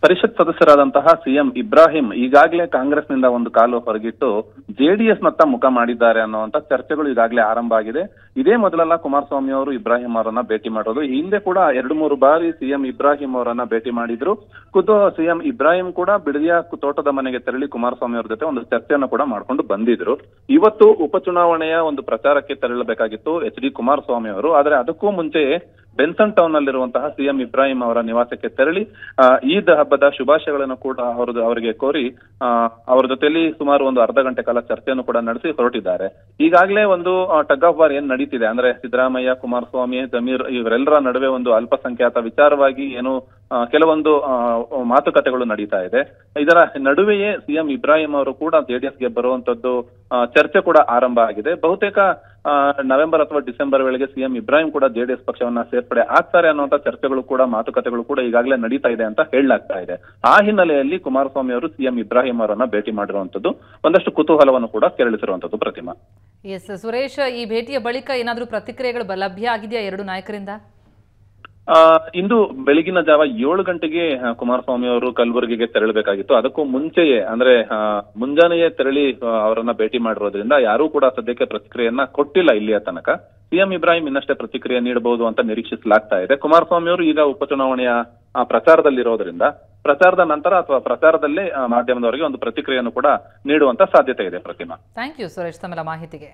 ಪರಿಷತ್ ಸದಸ್ಯರಾದಂತಹ CM Ibrahim ಈಗಾಗಲೇ ಕಾಂಗ್ರೆಸ್ನಿಂದ ಒಂದು ಕಾಲು ಹೊರಗಿಟ್ಟು ಜೆಡಿಎಸ್ ನತ್ತ ಮುಖ ಮಾಡಿದ್ದಾರೆ ಅನ್ನುವಂತ ಚರ್ಚೆಗಳು ಈಗಾಗಲೇ ಆರಂಭ ಆಗಿದೆ. ಇದೇ ಮೊದಲಲ್ಲ ಕುಮಾರಸ್ವಾಮಿ ಅವರು ಇಬ್ರಾಹಿಂ ಅವರನ್ನ ಭೇಟಿ ಮಾಡೋದು. ಹಿಂದೆ ಕೂಡ 2-3 ಬಾರಿ ಸಿಎಂ ಇಬ್ರಾಹಿಂ ಅವರನ್ನ ಭೇಟಿ ಮಾಡಿದ್ರು. ಖುದ್ದು ಸಿಎಂ ಇಬ್ರಾಹಿಂ ಕೂಡ ಬಿಡದಿಯ ತೋಟದ ಮನೆಗೆ ತೆರಳಿ ಕುಮಾರಸ್ವಾಮಿ ಅವರ ಜೊತೆ ಒಂದು ಚರ್ಚೆಯನ್ನು ಕೂಡ ಮಾಡ್ಕೊಂಡು ಬಂದಿದ್ರು. ಇವತ್ತು ಉಪಚುನಾವಣೆಯ ಒಂದು ಪ್ರಚಾರಕ್ಕೆ ತೆರಳಬೇಕಾಗಿತ್ತು HD ಕುಮಾರಸ್ವಾಮಿ ಅವರು. ಆದ್ರೆ ಅದಕ್ಕೂ ಮುಂಚೆಯೇ ಬೆನ್ಸನ್ ಟೌನ್ ನಲ್ಲಿರುವಂತಹ ಸಿಎಂ ಇಬ್ರಾಹಿಂ ಅವರ ನಿವಾಸಕ್ಕೆ ತೆರಳಿ ಈದ್ ಹಬ್ಬದ ಶುಭಾಶಯಗಳನ್ನು ಕೂಡ ಅವರಿಗೆ ಕೋರಿ ಅವರ ಜೊತೆಯಲ್ಲಿ ಸುಮಾರು ಒಂದು ಅರ್ಧ ಗಂಟೆ ಕಾಲ ಚರ್ಚೆಯನ್ನು ಕೂಡ ನಡೆಸಿ ಹೊರಟಿದ್ದಾರೆ. ಈಗಾಗಲೇ ಒಂದು ಟಗ್ ಆಫ್ ವಾರ್ ಏನ್ ನಡೀತಿದೆ ಅಂದ್ರೆ ಸಿದ್ದರಾಮಯ್ಯ, ಕುಮಾರಸ್ವಾಮಿ, ಜಮೀರ್ ಇವರೆಲ್ಲರ ನಡುವೆ ಒಂದು ಅಲ್ಪಸಂಖ್ಯಾತ ವಿಚಾರವಾಗಿ ಏನು ಕೆಲವೊಂದು ಮಾತುಕತೆಗಳು ನಡೀತಾ ಇದೆ. ಇದರ ನಡುವೆಯೇ ಸಿಎಂ ಇಬ್ರಾಹಿಂ ಅವರು ಕೂಡ ಜೆಡಿಎಸ್ಗೆ ಬರುವಂತದ್ದು ಚರ್ಚೆ ಕೂಡ ಆರಂಭ ಆಗಿದೆ. ಬಹುತೇಕ ನವೆಂಬರ್ ಅಥವಾ ಡಿಸೆಂಬರ್ ವೇಳೆಗೆ ಸಿಎಂ ಇಬ್ರಾಹಿಂ ಕೂಡ ಜೆಡಿಎಸ್ ಪಕ್ಷವನ್ನ ಸೇರ್ಪಡೆ ಆಗ್ತಾರೆ ಅನ್ನುವಂತ ಚರ್ಚೆಗಳು ಕೂಡ ಮಾತುಕತೆಗಳು ಕೂಡ ಈಗಾಗಲೇ ನಡೀತಾ ಇದೆ ಅಂತ ಹೇಳಲಾಗ್ತಾ ಇದೆ. ಆ ಹಿನ್ನೆಲೆಯಲ್ಲಿ ಕುಮಾರಸ್ವಾಮಿ ಅವರು ಸಿಎಂ ಇಬ್ರಾಹಿಂ ಅವರನ್ನ ಭೇಟಿ ಮಾಡಿರುವಂತದ್ದು ಒಂದಷ್ಟು ಕುತೂಹಲವನ್ನು ಕೂಡ ಕೆರಳಿಸಿರುವಂತದ್ದು. ಪ್ರತಿಮಾ. ಎಸ್ ಸುರೇಶ್, ಈ ಭೇಟಿಯ ಬಳಿಕ ಏನಾದರೂ ಪ್ರತಿಕ್ರಿಯೆಗಳು ಲಭ್ಯ ಆಗಿದೆಯಾ ಎರಡು ನಾಯಕರಿಂದ? ಇಂದು ಬೆಳಗಿನ ಜಾವ 7 ಗಂಟೆಗೆ ಕುಮಾರಸ್ವಾಮಿ ಅವರು ಕಲಬುರಗಿಗೆ ತೆರಳಬೇಕಾಗಿತ್ತು. ಅದಕ್ಕೂ ಮುಂಚೆಯೇ ಅಂದ್ರೆ ಮುಂಜಾನೆಯೇ ತೆರಳಿ ಅವರನ್ನ ಭೇಟಿ ಮಾಡಿರೋದ್ರಿಂದ ಯಾರೂ ಕೂಡ ಸದ್ಯಕ್ಕೆ ಪ್ರತಿಕ್ರಿಯೆಯನ್ನ ಕೊಟ್ಟಿಲ್ಲ ಇಲ್ಲಿಯ ತನಕ. ಸಿಎಂ ಇಬ್ರಾಹಿಂ ಇನ್ನಷ್ಟೇ ಪ್ರತಿಕ್ರಿಯೆ ನೀಡಬಹುದು ಅಂತ ನಿರೀಕ್ಷಿಸಲಾಗ್ತಾ ಇದೆ. ಕುಮಾರಸ್ವಾಮಿ ಅವರು ಈಗ ಉಪಚುನಾವಣೆಯ ಪ್ರಚಾರದಲ್ಲಿರೋದ್ರಿಂದ ಪ್ರಚಾರದ ನಂತರ ಅಥವಾ ಪ್ರಚಾರದಲ್ಲೇ ಮಾಧ್ಯಮದವರಿಗೆ ಒಂದು ಪ್ರತಿಕ್ರಿಯೆಯನ್ನು ಕೂಡ ನೀಡುವಂತ ಸಾಧ್ಯತೆ ಇದೆ. ಪ್ರತಿಮಾ, ಥ್ಯಾಂಕ್ ಯು ಸುರೇಶ್ ತಮ್ಮೆಲ್ಲ ಮಾಹಿತಿಗೆ.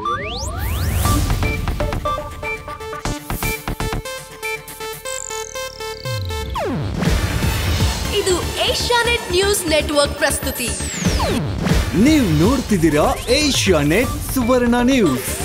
ಇದು ಏಷ್ಯಾನೆಟ್ ನ್ಯೂಸ್ ನೆಟ್ವರ್ಕ್ ಪ್ರಸ್ತುತಿ. ನೀವು ನೋಡ್ತಿದ್ದೀರಾ ಏಷ್ಯಾನೆಟ್ ಸುವರ್ಣ ನ್ಯೂಸ್.